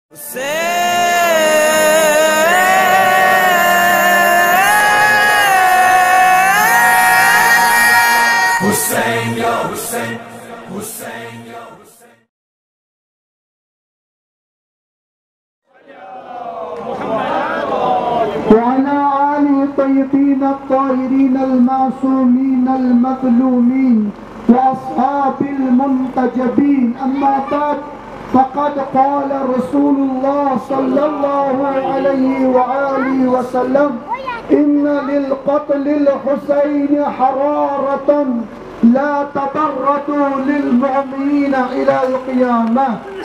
Hussein, ya Hussein, Hussein, ya Hussein. وعلى آل الطيبين الطاهرين المعصومين المظلومين وأصحاب المنتجبين أما بعد فقد قال رسول الله صلى الله عليه وآله وسلم إن للقتل الحسين حرارة لا تبردوا للمؤمنين إلى القيامة.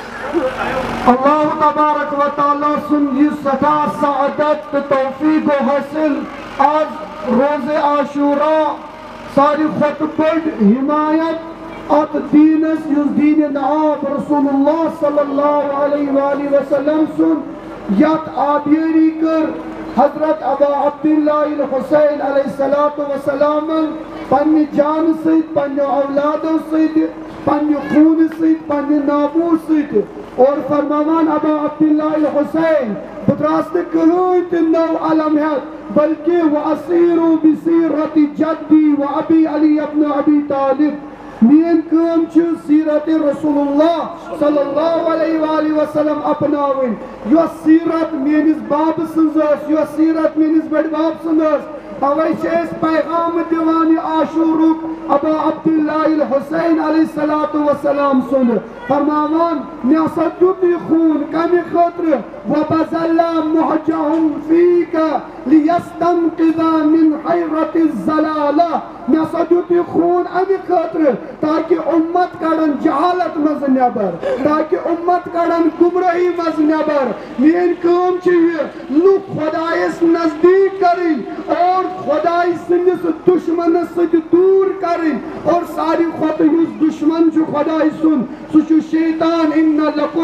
اللہ تبارک و تعالیٰ سن یہ سٹھا سعادت توفیق و حاصل آج روز عاشوراء ساری خط بڑ حمایت ات دینس یس دین نعاب رسول اللہ صلی اللہ علیہ وآلہ وسلم سن یت آبیری کر حضرت ابا عبداللہ الحسین علیہ السلام پنی جان سید پنی اولاد سید پنی خون سید پنی نابور سید اور فرماوان ابا عبداللہ الحسین بدراست کرویت نو علمیت بلکہ وَأَسِيرُ بِسِيرَةِ جَدِّي وَأَبِي علی ابن ابی طالب مین کام چھ سیرت رسول اللہ صلی اللہ علیہ وآلہ وسلم اپناوین یو سیرت مینس باب سنزاس یو سیرت مینس بڑ باب سنزاس اوے چیز پیغام دیوانی عاشورک ابا عبداللہ الحسین علیہ السلام سن فرماوان نیاسدتی خون کمی خطر وَبَزَلَّ مُحْجَهُمْ فِيكَ لِيَسْتَنْقِذَ مِنْ حَيْرَةِ الزَّلَالَةِ نیاسدتی خون امی خطر تاکہ امت کڑن جہالت مز نیبر تاکہ امت کڑن گمراہی مز نیبر مین کام چاہیے لوگ خدایس نزدیک کریں اور خدای سندس دشمن سے دور کریں اور ساری خود یس دشمن جو خدای سن سو شیطان ان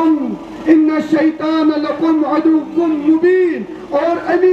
الشیطان لکم عدو مبین اور امی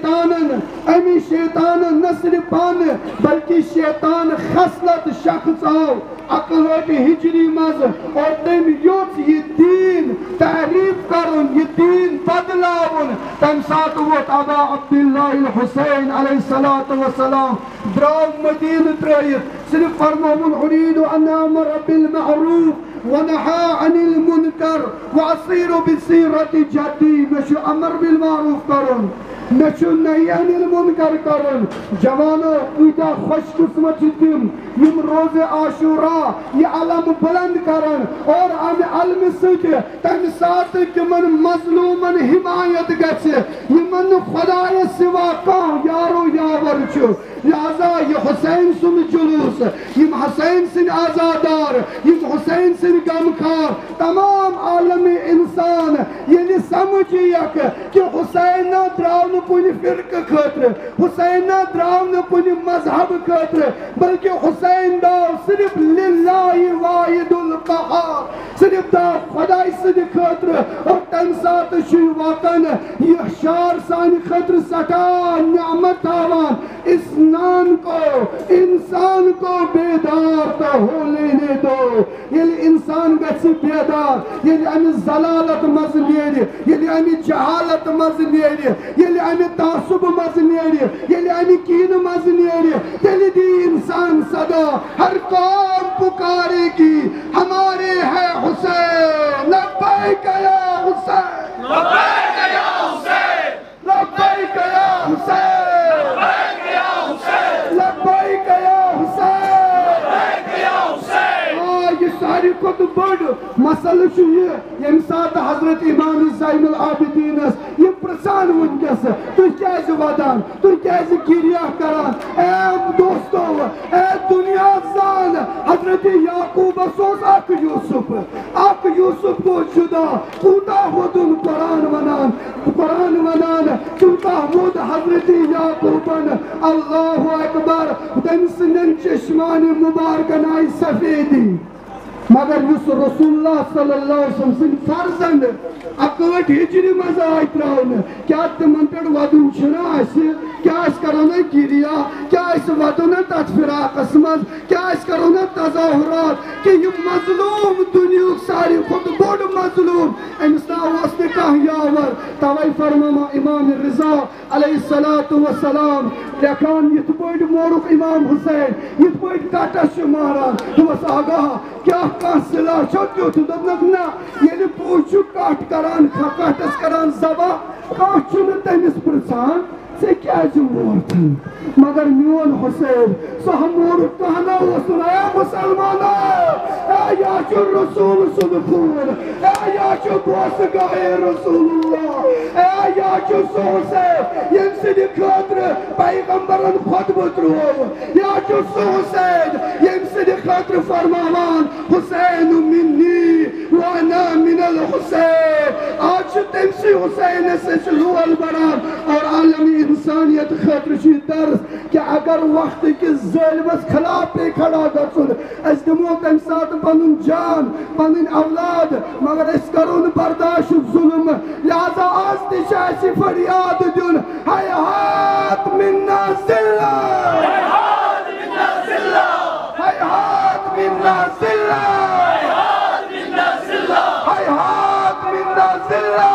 شیطان نصر پان بلکہ شیطان خصلت شخص آو اقلوٹ ہجری مز اور تم یوت یہ دین تحریف کرن یہ دین بدلاون تم ساتھ وقت ابا عبداللہ الحسین علیہ السلام دراو مدین ترائیت صرف فرمون اريد ان امر بالمعروف ونہا عن المنکر وَأَصِيرُ بِسِيرَةِ جَدِّي مشو امر بالمعروف کرن مشو نہی عن المنکر کرن جوانو ایتا خوش قسمت تم یم روز عاشوراء یہ علم بلند کرن اور ہم علم سکھ تم ساتھ کمن مظلومن حمایت گچے یمن خدای سوا کان یارو یاور چھو لہذا یہ حسین سن جلوس یم حسین سن آزادار یم حسین سن غمخار تمام عالم انسان یہ سمجھی یک کہ حسین نہ دراؤن کن فرقہ خطر حسین نہ دراؤن کن مذہب خطر بلکہ حسین داو صرف للہ واحد القہار صرف دا خدای صد خطر اور تم ساتھ شی وطن یہ شار سانی خطر سٹا نعمت تاوان انسان کو بیدار تا ہو لینے دو یہ انسان گسی بیدار یہ امی ضلالت مزنیری یہ امی جہالت مزنیری یہ امی تعصب مزنیری یہ امی کین مزنیری دل دی انسان صدا ہر قوم پکارے کی ہمارے ہے حسین لبیک یا حسین لبیک یا حسین لبیک یا حسین لبیک یا حسین لبیک یا حسین لبیک یا حسین یہ ساری کت بڑ مسئلہ یہ یم ساتھ حضرت امام زین العابدین یہ پرسان ونکس تو کیسے ودان تو کیسے گریہ کران اے دوستو اے دنیا زان حضرت یعقوب سوز اک یوسف کو جدا کوتا ودن قرآن ونان چوتا ود حضرت یعقوبن اللہ اکبر تم سنن چشمان مبارکن آئی سفیدی مگر یس رسول اللہ صلی اللہ علیہ وسلم سن فرزند اکوٹ ہجری مزا آئی تراؤن کیا تمن پر ودن چھنا ایسی کیا اس کرونا گریا کیا اس ودن تطفرا قسمت کیا اس کرونا تظاہرات کہ یہ مظلوم دنیا ساری خود بڑ مظلوم انسان واسطے کہیاور توئی فرماما امام رضا علیہ السلام لیکن یت پوٹ مورک امام حسین یت پوٹ کٹس ماران دوس آگاہ کیا کان سلا چھو دبنک نا یلی پوچھو کٹ کران کٹس کران زبا کان تمس پرسان سے کیا مورتن مگر میون حسین سو ہم مورک کہنا سنایا مسلمانا یا چو رسول صدقون یا چو بوس گاہ رسول اللہ یا چو سو حسین یم سدی خاطر پیغمبرن خطبہ ترو یا چو سو حسین یم سدی خاطر فرماوان حسین منی وانا من الحسین آج تمسی حسین سے چلوال بران اور عالمی انسانیت خاطر چی درس کہ اگر وقت کی ظلمس خلاف پہ کھڑا گھن اس دمو تم ساتھ پنن جان پنن اولاد مگر اس کرون برداشت ظلم لہذا آج تشاسی فریاد دن حیات منا ذلہ حیات منا ذلہ حیات منا ذلہ حیات منا ذلہ حیات منا ذلہ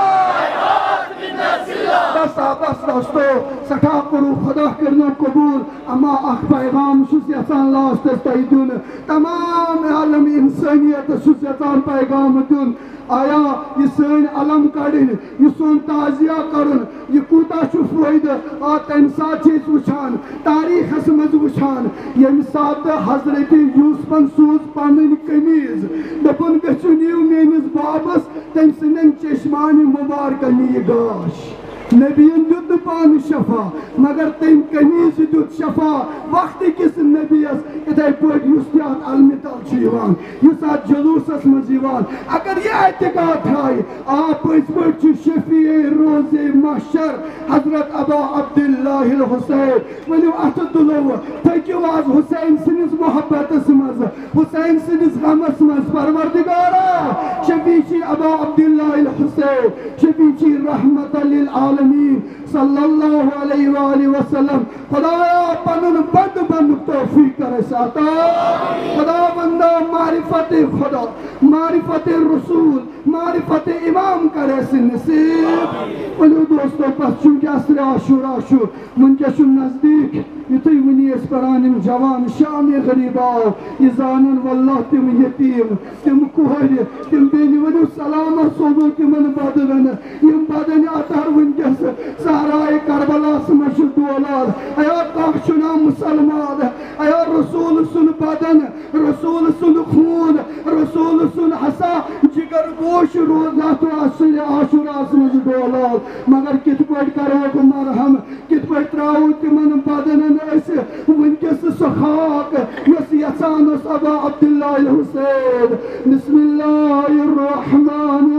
بس دوستو سٹھا کرو خدا کرنا قبول اما اخ پیغام شس یسان لاسٹس تیدون تمام عالم انسانیت شس یسان پیغام دون آیا یہ سین علم کڑن یہ سون تازیہ کرن یہ کوتا چھو فوائدہ تم ساتھ چیز وچھان تاریخ اسمز وچھان یم ساتھ حضرت یوسفن سوز پانن کمیز دپن گچھنیو مینز بابس تم سنن چشمان مبارکنی گاش نبیین دیت پان شفا مگر تم کمیز دیت شفا وقت کس نبیس اتھائی پوٹ یستیات المثال چھیوان یسات جلوسس مزیوان اگر یہ اعتقاد تھائی آپ اس پوٹ شفیع روز محشر حضرت ابا عبداللہ الحسین ولیو اتدلو تھکیو آز حسین سنس محبت سمز حسین سنس غمس مز پروردگارا شفیعی ابا عبداللہ الحسین شفیعی رحمت للعالم صلی اللہ علیہ وآلہ وسلم خدایا پنن بند بند توفیق کرے ساتا خدا بندہ معرفت خدا معرفت رسول معرفت امام کرے سن نصیب ولو دوستو پس چونکہ اصر عاشورا شو منکشن نزدیک یتی ونی اس پرانم جوان شام غریب آو یہ زانن واللہ تم یتیم تم کوہر تم بینی ونو سلام صوبو تمن بدلن یم بدن اتر ونکس سہرائے کربلا سمشد دولاد ایا کاخشنا مسلمان ایا رسول سن بدن رسول سن خون رسول سن حسا جگر گوش روزہ تو عاشورا سمشد دولاد مگر کت پٹ کرو مرہم کت پٹ تراؤ تمن بدن اس ونکس سخاق یس یسان ابا عبداللہ الحسین بسم اللہ الرحمن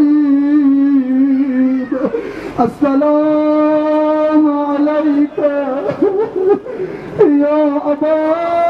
الرحیم السلام علیکم یا ابا